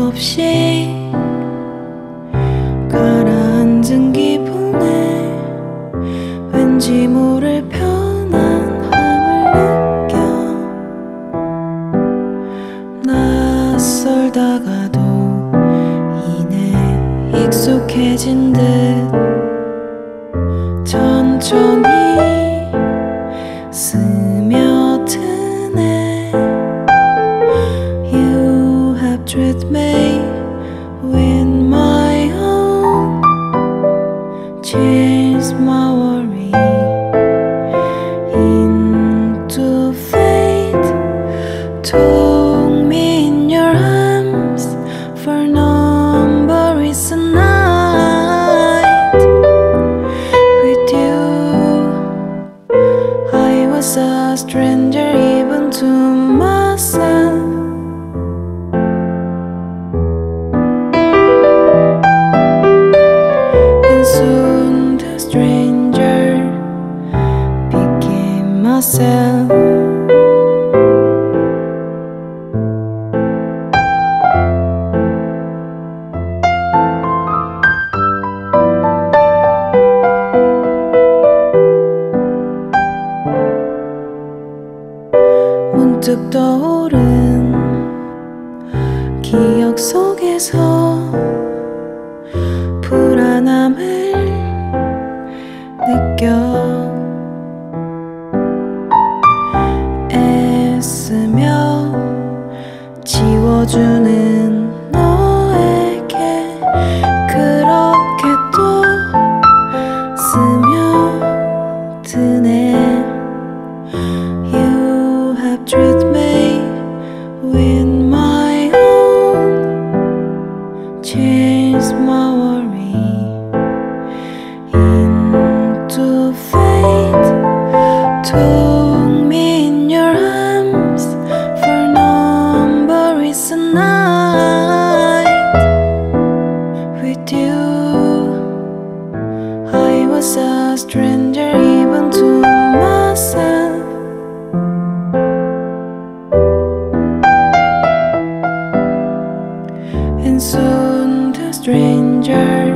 없이 가라앉은 기분에 왠지 모를 편안함을 느껴. 낯설다가도 이내 익숙해진 듯 천천히 스며드네. You have treated me with my own, changed my worry into fate, took me in your arms for no reason. Night with you, I was a stranger even to myself. And soon the stranger became myself. 문득 떠오른 기억 속에서 불안함을 느껴. 애쓰며 지워주는 너에게 그렇게 또 스며드네. You have treated me with my own, changed my worry into fate, took me in your arms for no reason. Night with you, I was a stranger even to myself. And soon the stranger